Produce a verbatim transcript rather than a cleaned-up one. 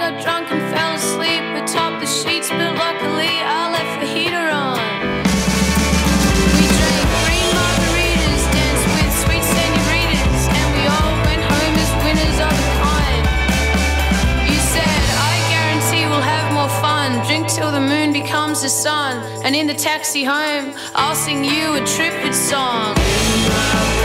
got drunk and fell asleep atop the sheets, but luckily I left the heater on. We drank green margaritas, danced with sweet senoritas, and we all went home as winners of a kind. You said, I guarantee we'll have more fun. Drink till the moon becomes the sun, and in the taxi home I'll sing you a Triffitt song.